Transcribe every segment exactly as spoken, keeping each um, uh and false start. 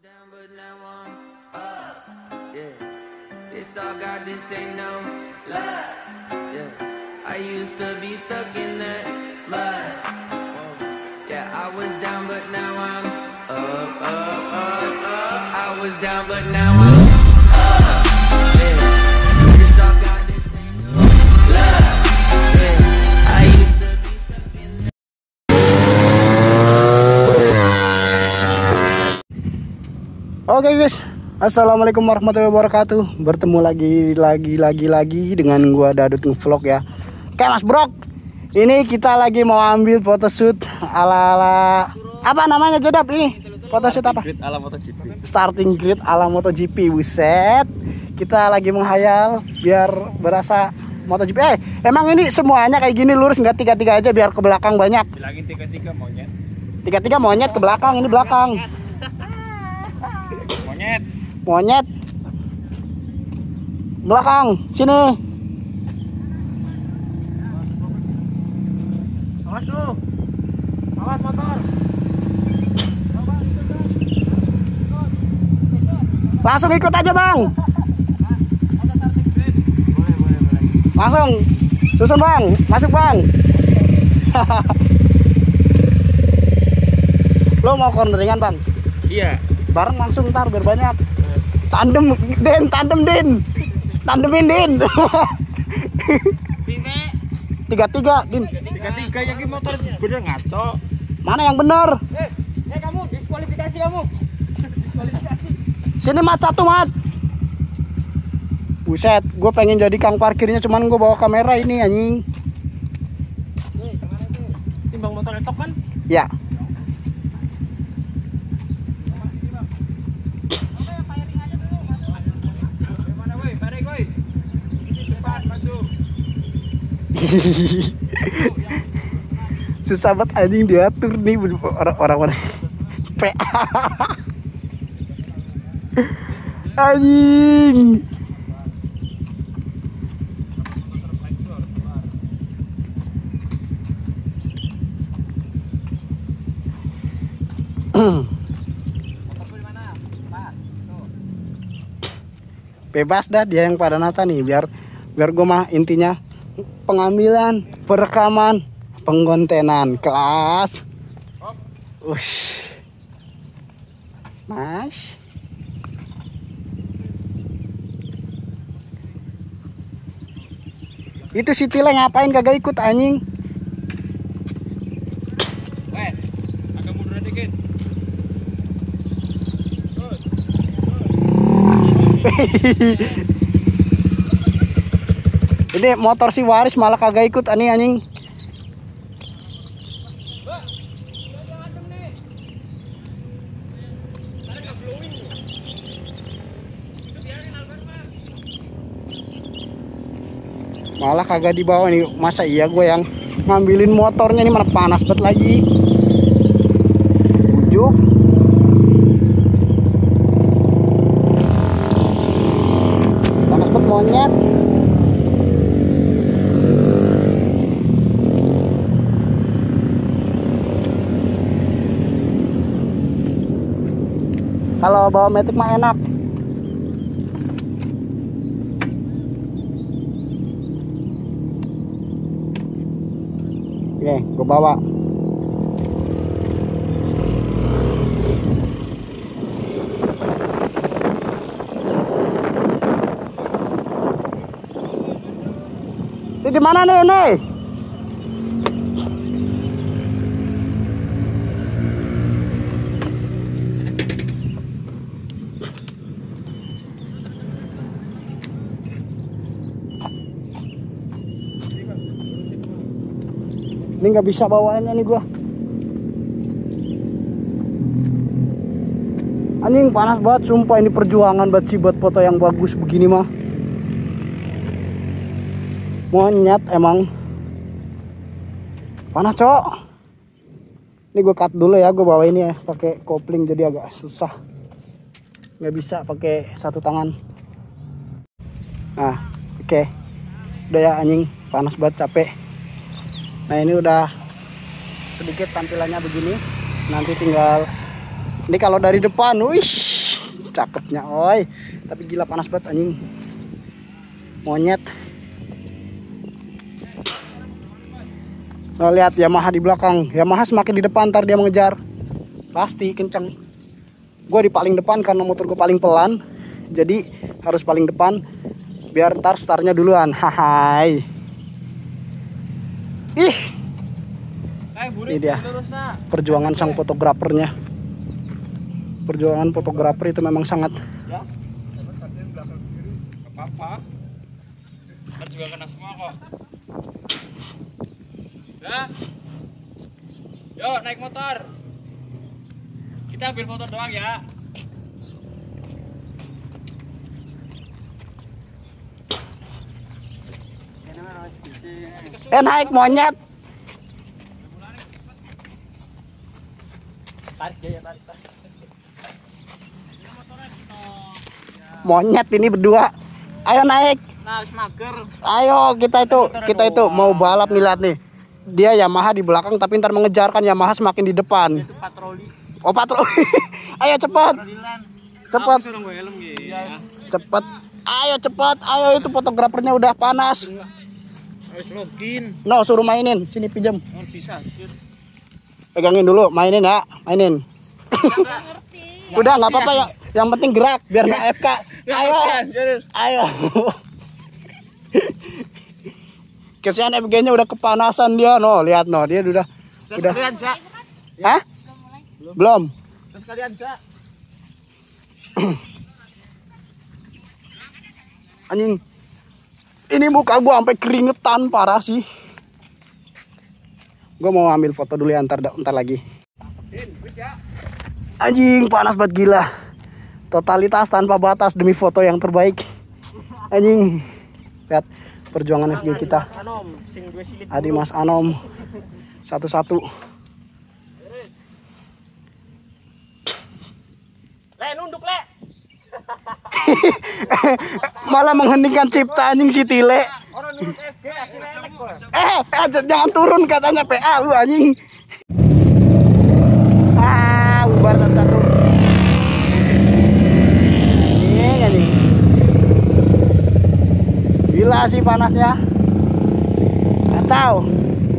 down, but now I'm up. Yeah, this all God, this ain't no lie. Yeah, I used to be stuck in that mud. Yeah, I was down, but now I'm up, up, up, up. I was down, but now I'm up. Yeah, this all God, this ain't no lie. Yeah, I used to be stuck in that. Oke guys, assalamualaikum warahmatullahi wabarakatuh. Bertemu lagi lagi lagi lagi dengan gua Dadut ngevlog ya. Oke Mas Brok, ini kita lagi mau ambil photoshoot ala ala apa namanya Jodap ini? Photoshoot apa? Grid ala MotoGP. Starting grid ala MotoGP. Buset, kita lagi menghayal biar berasa MotoGP. Eh, emang ini semuanya kayak gini lurus nggak tiga-tiga aja biar ke belakang banyak? Bilangin tiga-tiga monyet. Tiga-tiga monyet ke belakang, ini belakang. Monyet. Monyet belakang sini. Awas lu. Awas motor. Langsung ikut aja bang. Langsung susun bang, masuk bang. Lo mau corneringan bang? Iya. Bareng langsung ntar biar banyak. Tandem Den, tandem Den. Tandemin Den. Tiga-tiga Din. Tiga-tiga yang motor bener ngaco. Mana yang bener? Eh, eh kamu diskualifikasi kamu. Diskualifikasi. Sini mat satu mat. Buset, gue pengen jadi kang parkirnya cuman gue bawa kamera ini anjing. Nih, kemana tuh? Timbang motor etok kan? Ya. Susah banget anjing diatur nih orang-orang P A anjing. Bebas dah dia yang pada nata nih biar biar gue mah intinya pengambilan, perekaman, pengkontenan kelas. Ush. Nice. Itu si Tile ngapain kagak ikut anjing? Wes, agak mundur dikit. Ini motor si Waris malah kagak ikut ani anjing. Malah kagak dibawa nih. Masa iya gue yang ngambilin motornya ini, mana panas banget lagi. Ujuk. Panas banget monyet. Kalau bawa Matic mah enak. Oke, gue bawa. Ini di mana nih ini? Ini nggak bisa bawaannya nih gua. Anjing panas banget sumpah, ini perjuangan banget sih buat foto yang bagus begini mah. Monyet emang. Panas, Cok. Ini gue cut dulu ya, gue bawa ini ya pakai kopling jadi agak susah. Nggak bisa pakai satu tangan. Nah, oke. Okay. Udah ya anjing, panas banget, capek. Nah ini udah sedikit tampilannya begini. Nanti tinggal ini kalau dari depan, wish cakepnya, oi. Tapi gila panas banget anjing. Monyet. Nah, lihat Yamaha di belakang. Yamaha semakin di depan, ntar dia mengejar. Pasti kenceng. Gue di paling depan karena motor gue paling pelan. Jadi harus paling depan biar ntar startnya duluan. Hai. Ih. Ini dia perjuangan sang fotografernya. Perjuangan fotografer itu memang sangat. Ya. Apa-apa. Kan juga kena semua kok. Ya. Yo, naik motor. Kita ambil foto doang ya. Eh naik monyet. Tarik ya, tarik, tarik. Monyet ini berdua. Ayo naik. Nah, semager. Ayo kita itu kita itu mau balap nih, lihat nih. Dia Yamaha di belakang tapi ntar mengejar kan, Yamaha semakin di depan. Itu patroli. Oh patroli. Ayo cepat. Cepat. Cepat. Ayo cepat. Ayo itu fotografernya udah panas. Harus login. No, suruh mainin. Sini pinjam. Oh, bisa, anjir. Pegangin dulu, mainin ya, mainin. Udah nggak apa-apa ya. Yang penting gerak biar nggak F K. Ayo. Ayo. Kesian F G-nya udah kepanasan dia, no, lihat no, dia udah udah. Sekalian, Cak. Hah? Belum. Terus kalian, Cak. Anjing. Ini muka gua sampai keringetan parah sih. Gua mau ambil foto dulu ya, ntar, ntar lagi. Anjing panas banget gila. Totalitas tanpa batas demi foto yang terbaik. Anjing. Lihat perjuangan F G kita. Adi Mas Anom. Satu-satu. Le, nunduk, Le. Malah mengheningkan cipta anjing si Tile. Orang nunduk F G asli kok. Eh, eh jangan turun katanya P A lu anjing. Ah, bubar satu-satu. Ini anjing. Gila sih panasnya. Kacau.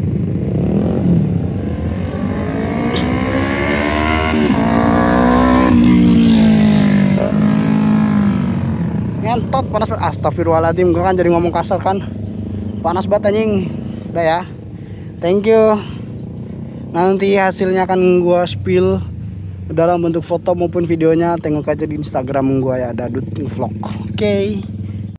Ngentot panas banget. Astagfirullahaladzim, gue kan jadi ngomong kasar kan. Panas banget anjing. Udah ya. Thank you. Nanti hasilnya akan gua spill dalam bentuk foto maupun videonya. Tengok aja di Instagram gua ya, Dadut Vlog. Oke. Okay.